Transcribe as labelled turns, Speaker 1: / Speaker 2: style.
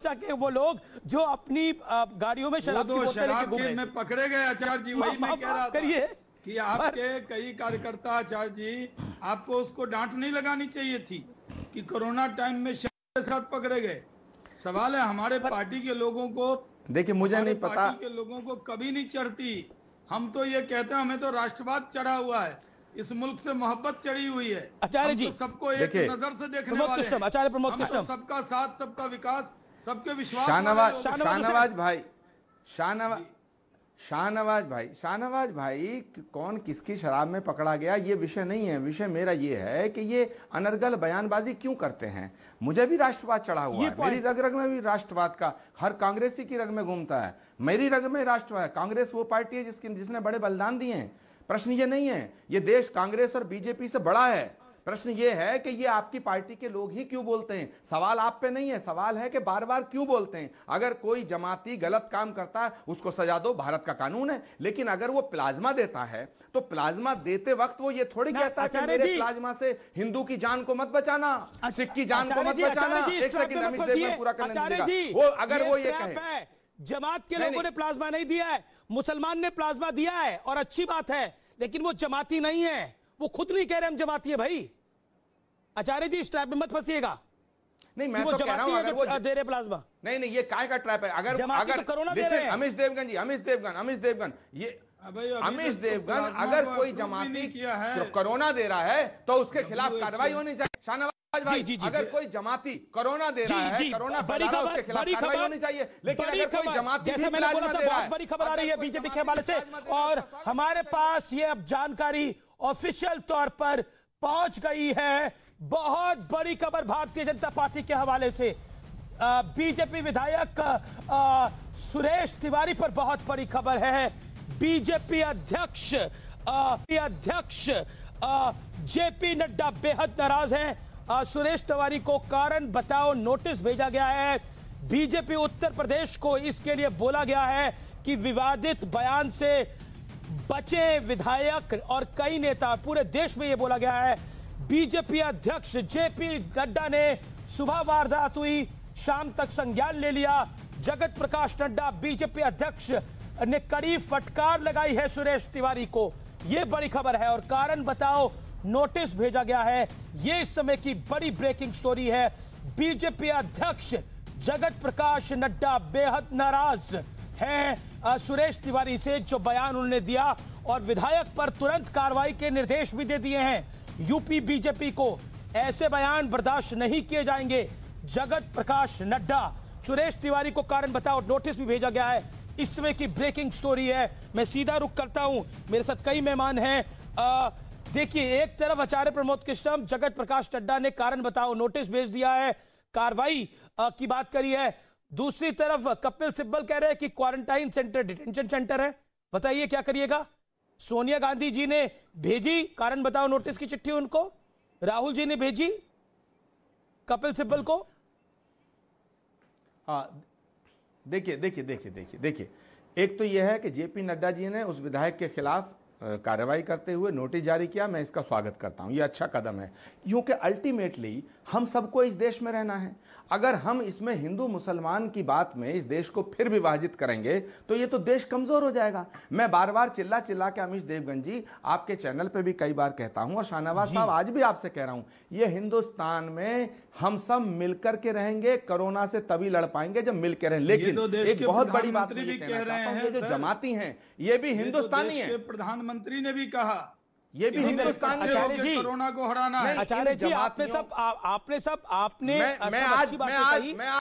Speaker 1: भाषा के वो लोग जो अपनी गाड़ियों में शराब की बोतलें लेके घूम रहे थे।
Speaker 2: में पकड़े गए आचार्य जी, वही मैं कह रहा था कि आपके कई कार्यकर्ता आचार्य जी, आपको उसको डांट नहीं लगानी चाहिए थी कि कोरोना टाइम में शराब के साथ पकड़े गए। सवाल है हमारे पार्टी के लोगों को,
Speaker 3: देखिए मुझे नहीं पता,
Speaker 2: पार्टी के लोगों को कभी नहीं चढ़ती। हम तो ये कहते हैं हमें तो राष्ट्रवाद चढ़ा हुआ है, इस मुल्क से मोहब्बत चढ़ी हुई है
Speaker 1: आचार्य जी।
Speaker 2: तो सबको एक नजर से देखने वाले हैं।
Speaker 1: आचार्य प्रमोद कृष्णम,
Speaker 2: सबका साथ, सबका विकास, सबके विश्वास।
Speaker 3: शाहनवाज भाई कौन किसकी शराब में पकड़ा गया ये विषय नहीं है। विषय मेरा ये है कि ये अनर्गल बयानबाजी क्यों करते हैं। मुझे भी राष्ट्रवाद चढ़ा हुआ है, मेरी रग रग में भी राष्ट्रवाद का, हर कांग्रेसी की रग में घूमता है, मेरी रग में राष्ट्रवाद है। कांग्रेस वो पार्टी है जिसने बड़े बलिदान दिए हैं। प्रश्न ये नहीं है ये देश कांग्रेस और बीजेपी से बड़ा है। प्रश्न ये है कि ये आपकी पार्टी के लोग ही क्यों बोलते हैं। सवाल आप पे नहीं है, सवाल है कि बार बार क्यों बोलते हैं। अगर कोई जमाती गलत काम करता है उसको सजा दो, भारत का कानून है। लेकिन अगर वो प्लाज्मा देता है तो प्लाज्मा देते वक्त वो ये थोड़ी कहता है कि मेरे प्लाज्मा से हिंदू की जान को मत बचाना, सिख की जान को मत बचाना। एक सेकंड अमित देव में पूरा करने दीजिएगा। अगर वो ये कहे
Speaker 1: जमात के लोगों ने प्लाज्मा नहीं दिया है, मुसलमान ने प्लाज्मा दिया है और अच्छी बात है, लेकिन वो जमाती नहीं है। वो खुद नहीं कह रहे हम जमाती है भाई। आचार्य जी इस ट्रैप में मत फंसिएगा।
Speaker 3: नहीं मैं तो कह रहा हूं अगर वो
Speaker 1: दे रहे प्लाज्मा,
Speaker 3: नहीं ये काय का ट्रैप है। अगर अमित देवगन ये अमित देवगन अगर कोई जमाती कोरोना दे रहा है तो उसके खिलाफ कार्रवाई होनी चाहिए। शाहनवाज भाई अगर कोई जमाती कोरोना दे रहा है, कोरोना फैला रहा है, उसके खिलाफ कार्रवाई होनी चाहिए। लेकिन अगर कोई जमाती भी प्लाज्मा दे रहा है,
Speaker 1: बड़ी खबर आ रही है बीजेपी के हवाले से और हमारे पास ये अब जानकारी ऑफिशियल तौर पर पहुंच गई है। बहुत बड़ी खबर भारतीय जनता पार्टी के हवाले से बीजेपी विधायक सुरेश तिवारी पर बहुत बड़ी खबर है। बीजेपी अध्यक्ष जेपी नड्डा बेहद नाराज हैं। सुरेश तिवारी को कारण बताओ नोटिस भेजा गया है। बीजेपी उत्तर प्रदेश को इसके लिए बोला गया है कि विवादित बयान से बचे विधायक और कई नेता। पूरे देश में यह बोला गया है। बीजेपी अध्यक्ष जेपी नड्डा ने सुबह वारदात हुई, शाम तक संज्ञान ले लिया। जगत प्रकाश नड्डा बीजेपी अध्यक्ष ने कड़ी फटकार लगाई है सुरेश तिवारी को। यह बड़ी खबर है और कारण बताओ नोटिस भेजा गया है। यह इस समय की बड़ी ब्रेकिंग स्टोरी है। बीजेपी अध्यक्ष जगत प्रकाश नड्डा बेहद नाराज हैं सुरेश तिवारी से जो बयान उन्होंने दिया और विधायक पर तुरंत कार्रवाई के निर्देश भी दे दिए हैं। यूपी बीजेपी को ऐसे बयान बर्दाश्त नहीं किए जाएंगे। जगत प्रकाश नड्डा सुरेश तिवारी को कारण बताओ नोटिस भी भेजा गया है। इस समय की ब्रेकिंग स्टोरी है। मैं सीधा रुख करता हूं, मेरे साथ कई मेहमान हैं। देखिए एक तरफ आचार्य प्रमोद कृष्णम जगत प्रकाश नड्डा ने कारण बताओ नोटिस भेज दिया है, कार्रवाई की बात करी है। दूसरी तरफ कपिल सिब्बल कह रहे हैं कि क्वारंटाइन सेंटर डिटेंशन सेंटर है। बताइए क्या करिएगा। सोनिया गांधी जी ने भेजी कारण बताओ नोटिस की चिट्ठी उनको, राहुल जी ने भेजी कपिल सिब्बल को।
Speaker 3: हाँ देखिए एक तो यह है कि जेपी नड्डा जी ने उस विधायक के खिलाफ कार्रवाई करते हुए नोटिस जारी किया। मैं इसका स्वागत करता हूं, यह अच्छा कदम है क्योंकि अल्टीमेटली हम सबको इस देश में रहना है। अगर हम इसमें हिंदू मुसलमान की बात में इस देश को फिर विभाजित करेंगे तो ये तो देश कमजोर हो जाएगा। मैं बार बार चिल्ला के अमित देवगन जी आपके चैनल पे भी कई बार कहता हूं और शाहनवाज साहब आज भी आपसे कह रहा हूं, ये हिंदुस्तान में हम सब मिलकर के रहेंगे। कोरोना से तभी लड़ पाएंगे जब मिलकर रहें। लेकिन एक बहुत बड़ी बात मैं ये कहना चाहता हूं, ये जो जमाती हैं ये भी हिंदुस्तानी है।
Speaker 2: प्रधानमंत्री ने भी कहा
Speaker 3: ये भी हिंदुस्तान
Speaker 2: में कोरोना को हराना है।
Speaker 1: आचार्य जी आपने